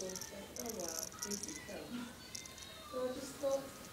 said, oh wow, here you come. So I just thought,